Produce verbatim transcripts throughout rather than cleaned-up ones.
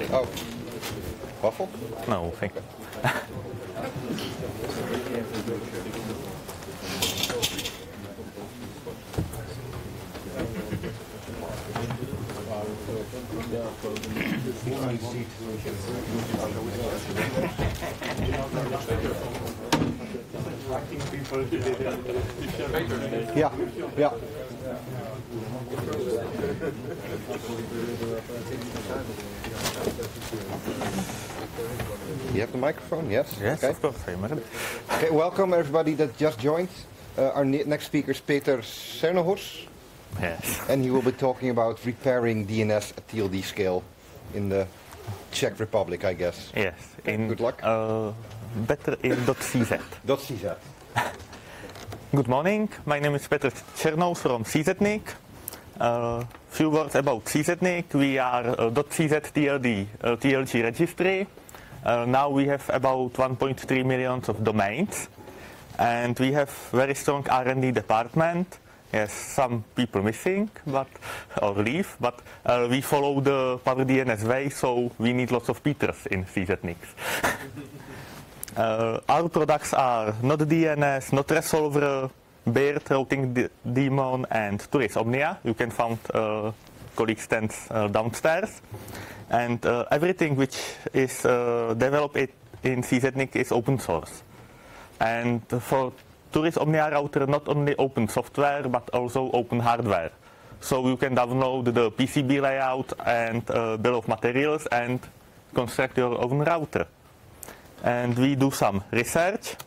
Oh. Waffle? No, thank you. Ja, ja. You have the microphone? Yes? Yes, Okay. of course. I'm ready. Okay, welcome everybody that just joined. Uh, our ne- next speaker is Peter Cernohos, Yes. and he will be talking about repairing D N S at T L D scale in the Czech Republic, I guess. Yes. In, Good luck. Uh, better in .cz. .cz. Good morning. My name is Peter Cernohos from C Z N I C. Uh, few words about C Z N I C. We are a .cz T L D uh, T L G registry. Uh, now we have about one point three million of domains, and we have very strong R and D department. Yes, some people missing, but or leave, but uh, we follow the Power D N S way, so we need lots of Peters in C Z N I C. uh, our products are not D N S, not Resolver, BERT, Routing D- Daemon, and Tourist Omnia. You can find uh, colleague stands uh, downstairs. And uh, everything which is uh, developed in C Z N I C is open source. And for Tourist Omnia router, not only open software, but also open hardware. So you can download the P C B layout and uh, bill of materials and construct your own router. And we do some research.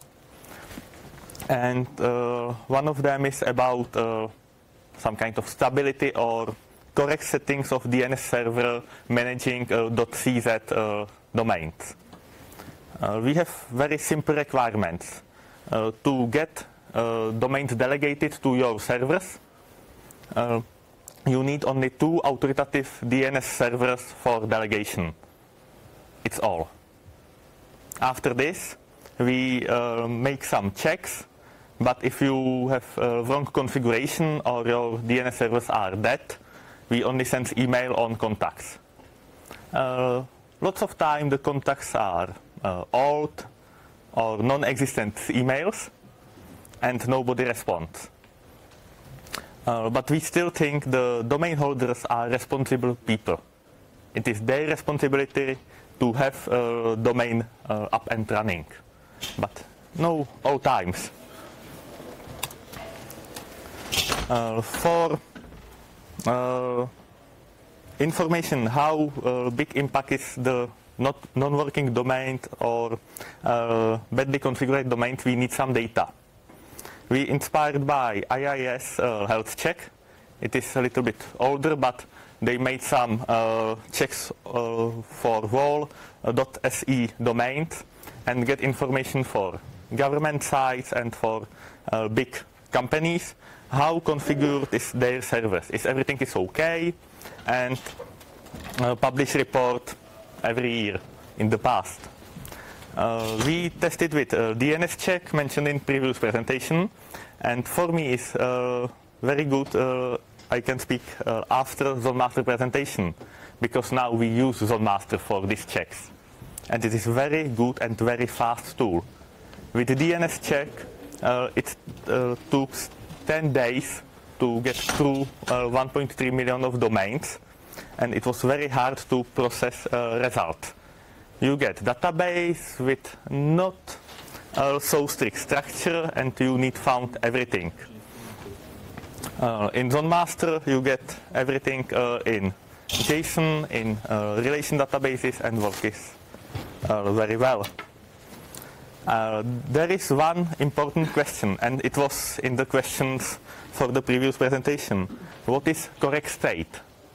And uh, one of them is about uh, some kind of stability or correct settings of D N S server managing uh, .cz uh, domains. Uh, we have very simple requirements. Uh, to get uh, domains delegated to your servers, uh, you need only two authoritative D N S servers for delegation. It's all. After this, we uh, make some checks, but if you have uh, wrong configuration or your D N S servers are dead, we only send email on contacts. Uh, lots of time the contacts are uh, old or non-existent emails and nobody responds. Uh, but we still think the domain holders are responsible people. It is their responsibility to have a domain uh, up and running. But no all times. Uh, for Uh, information how uh, big impact is the not non-working domain or uh, badly configured domain, we need some data. We inspired by I I S uh, health check. It is a little bit older, but they made some uh, checks uh, for wall.se domains and get information for government sites and for uh, big companies. How configured is their service? Is everything is okay? And uh, publish report every year in the past. Uh, we tested with uh, D N S check mentioned in previous presentation, and for me is uh, very good. Uh, I can speak uh, after ZoneMaster presentation because now we use ZoneMaster for these checks, and it is very good and very fast tool. With the D N S check, uh, it uh, took ten days to get through uh, one point three million of domains, and it was very hard to process uh, result. You get database with not uh, so strict structure, and you need found everything. Uh, in ZoneMaster, you get everything uh, in JSON, in uh, relation databases, and works uh, very well. Uh, there is one important question, and it was in the questions for the previous presentation. What is correct state?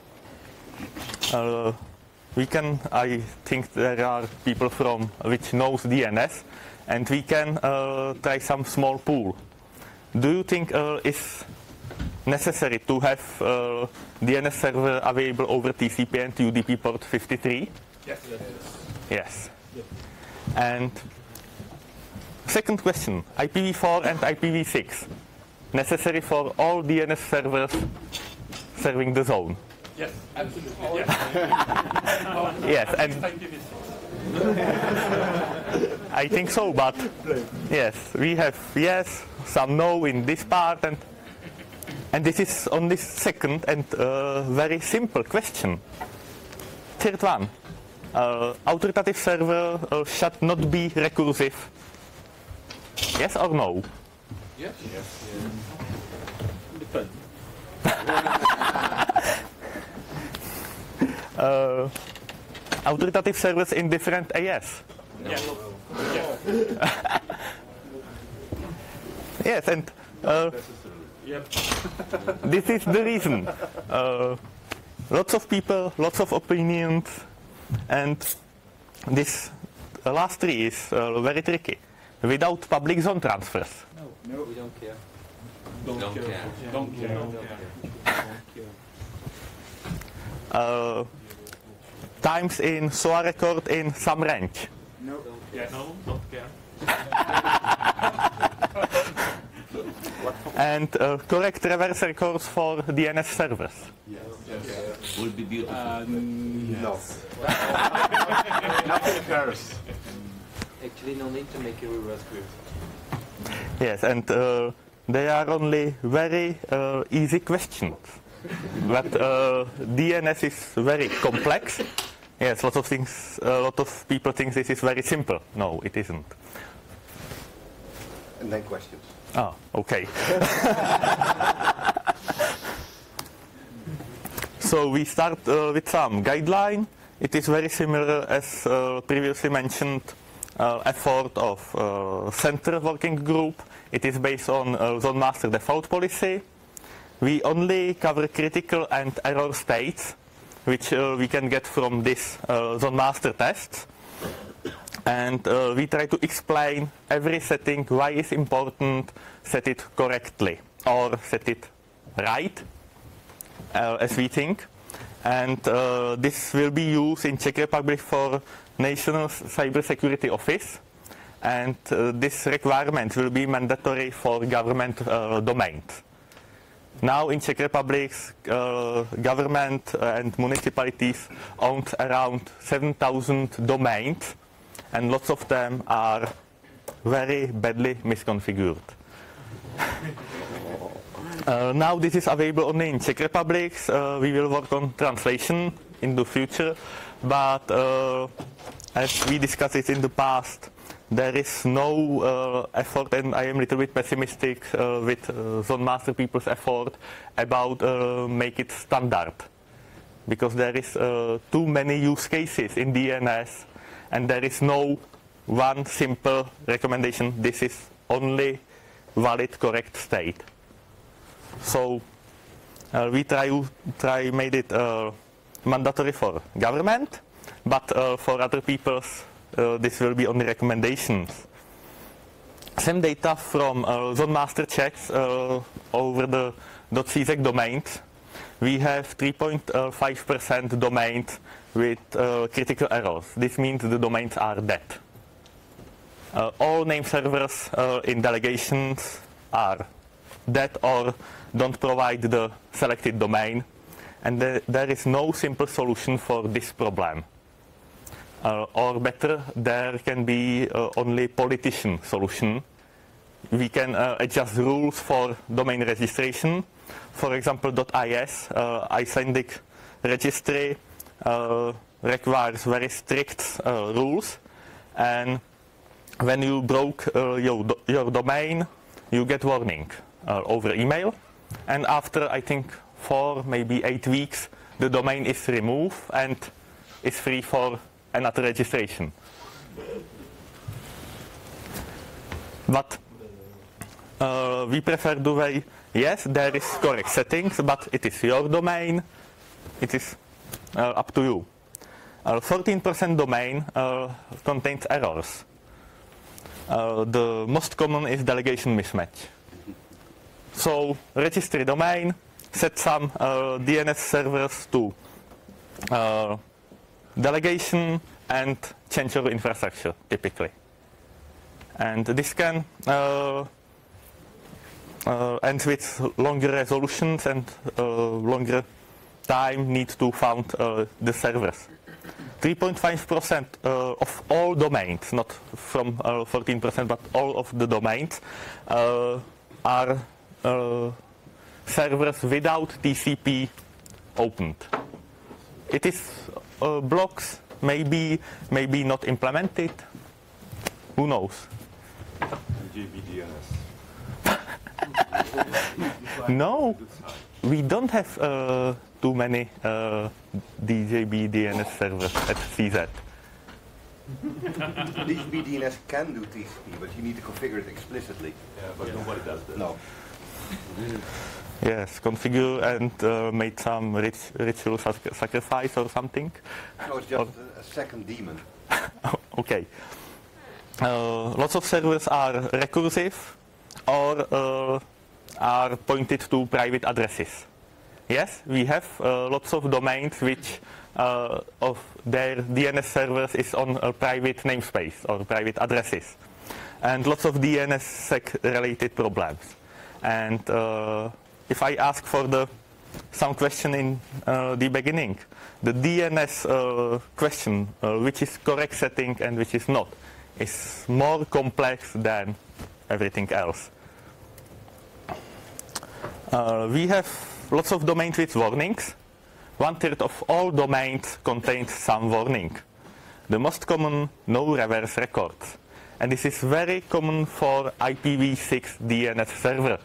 Uh, we can, I think there are people from which knows D N S, and we can uh, try some small pool. Do you think uh, it's necessary to have uh, D N S server available over T C P and U D P port fifty-three? Yes. Yes. And second question, I P v four and I P v six, necessary for all D N S servers serving the zone? Yes, absolutely. Yes. Yes, and I think so, but yes, we have yes, some no in this part, and and this is on this second and uh, very simple question. Third one, uh, authoritative server uh, should not be recursive. Yes or no? Yes. Yes. Depends. uh, authoritative servers in different A S. Yes. Yes. Yes, and uh, Yep. this is the reason. Uh, lots of people, lots of opinions, and this uh, last three is uh, very tricky. Without public zone transfers. No, no, we don't care. Don't, Don't care. care. Don't care. Don't care. Uh, times in S O A record in some range. No, Yes. No, don't care. And uh, correct reverse records for D N S servers. Yes. Would be beautiful. Uh, No. Nothing cares. actually no need to make a reverse script. Yes, and uh, they are only very uh, easy questions. But uh, D N S is very complex. Yes, lots of things. A lot of people think this is very simple. No, it isn't. And then questions. Oh, okay. So we start uh, with some guideline. It is very similar as uh, previously mentioned uh, effort of uh, center working group. It is based on uh, zone master default policy. We only cover critical and error states, which uh, we can get from this uh, zone master test. And uh, we try to explain every setting, why it's important, set it correctly, or set it right, uh, as we think. And uh, this will be used in Czech Republic for National Cybersecurity Office. And uh, this requirement will be mandatory for government uh, domains. Now in Czech Republic, uh, government and municipalities own around seven thousand domains, and lots of them are very badly misconfigured. uh, now this is available only in Czech Republic. Uh, we will work on translation in the future, but uh, as we discussed it in the past, there is no uh, effort, and I am a little bit pessimistic uh, with uh, Zone Master people's effort about uh, make it standard, because there is uh, too many use cases in D N S, and there is no one simple recommendation. This is only valid, correct state. So uh, we try try made it uh, mandatory for government, but uh, for other people's. Uh, this will be only recommendations. Some data from uh, Zone Master checks uh, over the .czech domains. We have three point five percent domains with uh, critical errors. This means the domains are dead. Uh, all name servers uh, in delegations are dead or don't provide the selected domain. And th there is no simple solution for this problem. Uh, or better, there can be uh, only politician solution. We can uh, adjust rules for domain registration. For example, .is, uh, Icelandic registry, uh, requires very strict uh, rules. And when you broke uh, your, do your domain, you get warning uh, over email. And after, I think, four, maybe eight weeks, the domain is removed and is free for another registration. But uh, we prefer the way, yes, there is correct settings, but it is your domain, it is uh, up to you. fourteen percent uh, domain uh, contains errors. Uh, the most common is delegation mismatch. So registry domain, set some uh, D N S servers to uh, delegation and change your infrastructure, typically. And this can uh, uh, end with longer resolutions and uh, longer time need to found uh, the servers. three point five percent uh, of all domains, not from uh, fourteen percent, but all of the domains uh, are uh, servers without T C P opened. It is uh, blocks, maybe, maybe not implemented. Who knows? D J B D N S. No, we don't have uh, too many uh, D J B D N S servers at C Z. D J B D N S can do T C P, but you need to configure it explicitly. Yeah, but nobody does that. No. Yes, configure and uh, make some rit ritual sac sacrifice or something. No, it's just a, a second daemon. Okay. Uh, lots of servers are recursive or uh, are pointed to private addresses. Yes, we have uh, lots of domains which uh, of their D N S servers is on a private namespace or private addresses, and lots of D N S sec related problems. And uh, if I ask for the some question in uh, the beginning, the D N S uh, question, uh, which is correct setting and which is not, is more complex than everything else. Uh, we have lots of domains with warnings. One third of all domains contain some warning. The most common, no reverse records. And this is very common for I P v six D N S server.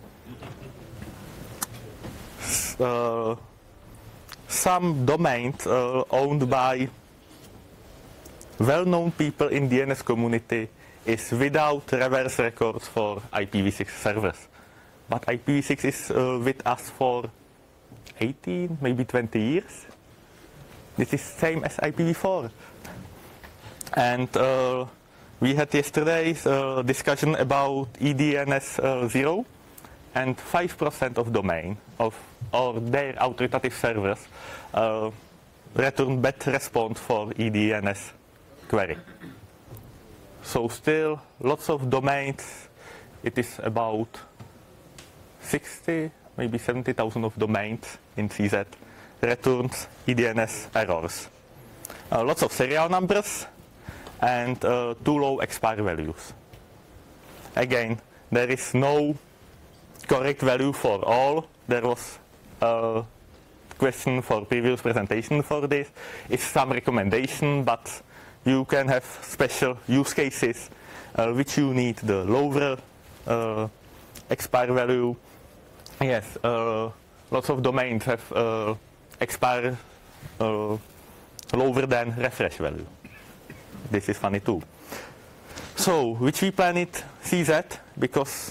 Uh, some domains uh, owned by well-known people in D N S community is without reverse records for I P v six servers. But I P v six is uh, with us for eighteen, maybe twenty years. This is same as I P v four. And uh, we had yesterday's uh, discussion about E D N S uh, zero, and five percent of domain of or their authoritative servers uh, return bad response for E D N S query. So still lots of domains, it is about sixty, maybe seventy thousand of domains in C Z returns E D N S errors. Uh, lots of serial numbers and uh, too low expire values. Again, there is no correct value for all. There was a question for previous presentation for this. It's some recommendation, but you can have special use cases uh, which you need the lower uh, expire value. Yes, uh, lots of domains have uh, expire uh, lower than refresh value. This is funny too. So, which we plan it C Z, because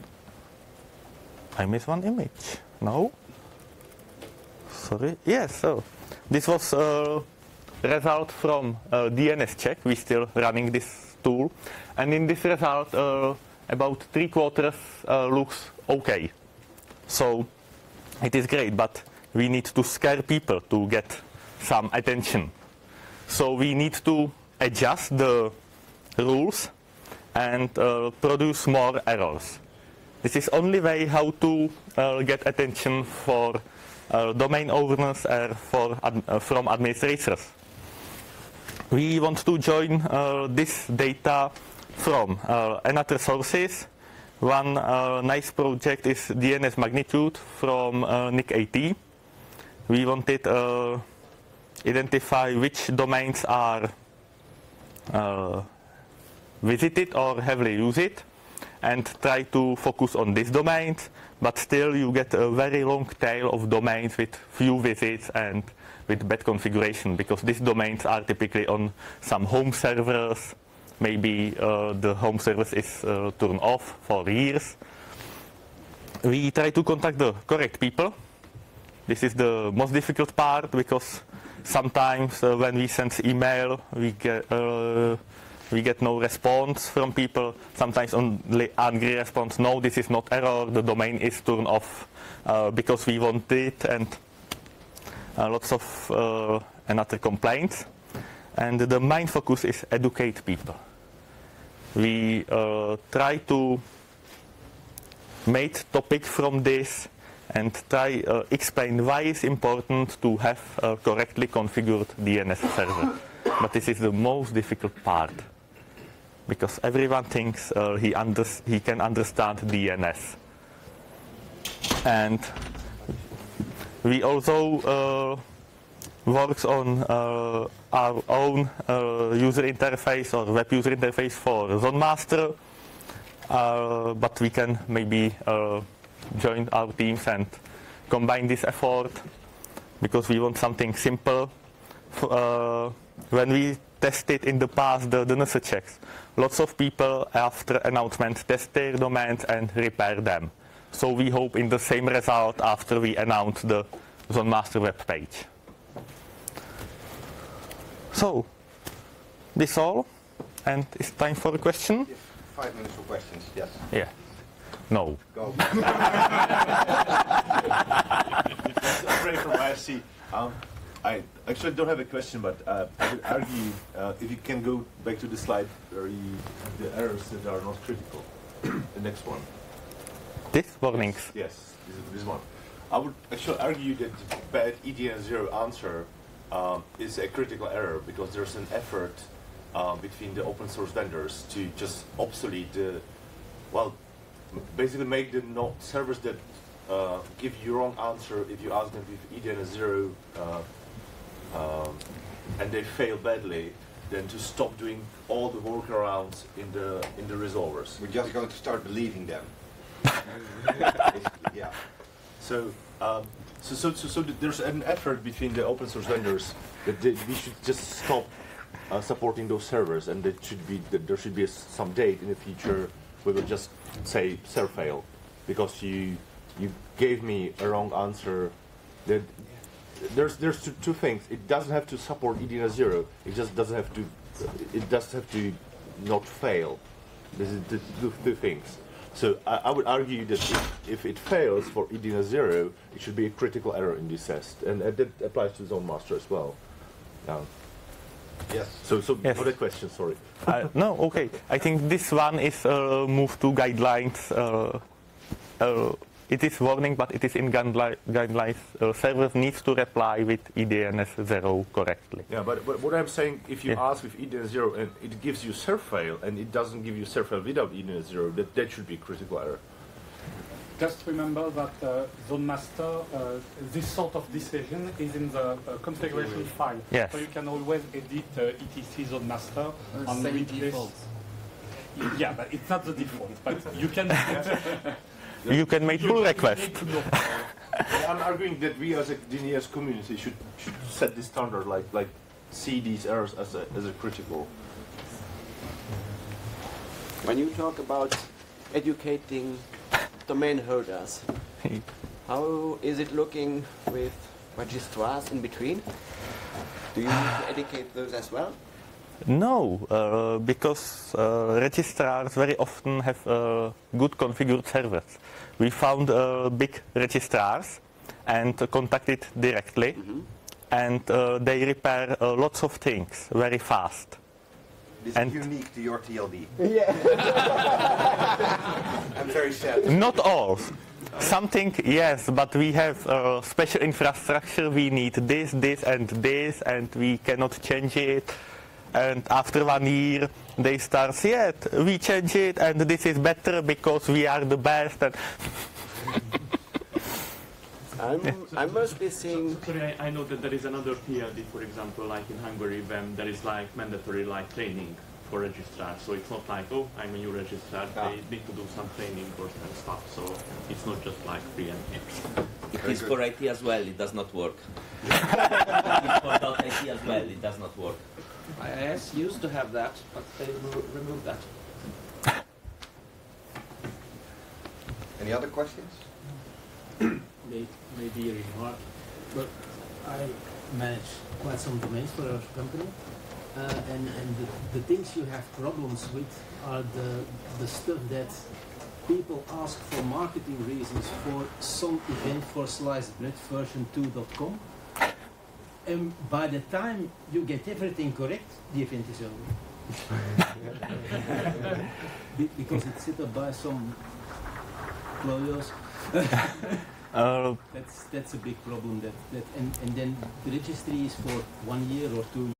I missed one image. No? Sorry. Yes, so this was a result from uh, D N S check. We're still running this tool. And in this result, uh, about three quarters uh, looks okay. So it is great, but we need to scare people to get some attention. So we need to adjust the rules and uh, produce more errors. This is only way how to uh, get attention for uh, domain owners or for ad uh, from administrators. We want to join uh, this data from uh, another sources. One uh, nice project is D N S Magnitude from uh, N I C A T. We wanted to uh, identify which domains are uh, visited or heavily used, and try to focus on these domains, but still you get a very long tail of domains with few visits and with bad configuration, because these domains are typically on some home servers. Maybe uh, the home service is uh, turned off for years. We try to contact the correct people. This is the most difficult part, because sometimes uh, when we send email, we get uh, we get no response from people. Sometimes only angry response. No, this is not error. The domain is turned off uh, because we want it, and uh, lots of uh, another complaints. And the main focus is educate people. We uh, try to make topic from this and try uh, explain why it's important to have a correctly configured D N S server. But this is the most difficult part, because everyone thinks uh, he, under he can understand D N S. And we also uh, works on uh, our own uh, user interface or web user interface for ZoneMaster, uh, but we can maybe uh, join our teams and combine this effort, because we want something simple. Uh, when we tested in the past the D N S checks, lots of people after announcement test their domains and repair them. So we hope in the same result after we announce the ZoneMaster web page. So, this all, and it's time for a question? Yes, five minutes for questions, yes. Yeah. No. Go. Ray from I S C. Um, I actually don't have a question, but uh, I would argue uh, if you can go back to the slide where you, the errors that are not critical. The next one. This warnings. Yes, this, this one. I would actually argue that the bad E D N zero answer um, is a critical error, because there's an effort uh, between the open source vendors to just obsolete the, well, basically make the no servers that uh, give you wrong answer if you ask them if E D N zero uh, um, and they fail badly, then to stop doing all the workarounds in the in the resolvers. We're just going to start believing them. Basically, yeah. So, um, so, so, so, so there's an effort between the open source vendors that they, we should just stop uh, supporting those servers, and that should be that there should be a, some date in the future where we will just say serve fail because you you gave me a wrong answer. That there's there's two, two things. It doesn't have to support E D N zero. It just doesn't have to. It does have to not fail. This is the two, two things. So I, I would argue that if, if it fails for E D N zero, it should be a critical error in this test, and, and that applies to ZoneMaster as well. Um, Yes. so, so Yes. for the question, sorry. Uh, no, okay. I think this one is uh, moved to guidelines. Uh, uh, it is warning, but it is in guideli guidelines. Uh, servers needs to reply with E D N S zero correctly. Yeah, but, but what I'm saying, if you Yeah. ask with E D N zero and it gives you serve fail, and it doesn't give you serve fail without E D N zero, that, that should be critical error. Just remember that uh, ZoneMaster, uh, this sort of decision is in the uh, configuration file. Yes. So you can always edit uh, etc ZoneMaster and Same replace. defaults. Yeah, but it's not the default. But you can. You can make pull request. I'm arguing that we as a D N S community should, should set this standard, like like see these errors as a, as a critical. When you talk about educating domain holders, how is it looking with registrars in between? Do you need to educate those as well? No, uh, because uh, registrars very often have uh, good configured servers. We found uh, big registrars and uh, contacted directly, Mm-hmm. and uh, they repair uh, lots of things very fast. This And- is unique to your T L D. Yeah. I'm very sad. Not all. Something, yes, but we have uh, special infrastructure. We need this, this, and this, and we cannot change it. And after one year, they start, yeah, we change it, and this is better because we are the best. And I'm, I'm mostly seeing. Sorry, I, I know that there is another T L D, for example, like in Hungary, when there is like mandatory like training for registrars. So it's not like, oh, I'm a new registrar. They need to do some training or some stuff. So it's not just like free and It is for I T as well, it does not work. It is for .I T as well, it does not work. I S used to have that, but they remo- removed that. Any other questions? may, maybe a remark, but I manage quite some domains for our company, uh, and, and the, the things you have problems with are the, the stuff that people ask for marketing reasons for some event for sliced bread version two dot com, and by the time you get everything correct, the event is over. Be- because it's set up by some lawyers. Uh, That's that's a big problem. That that and and then the registry is for one year or two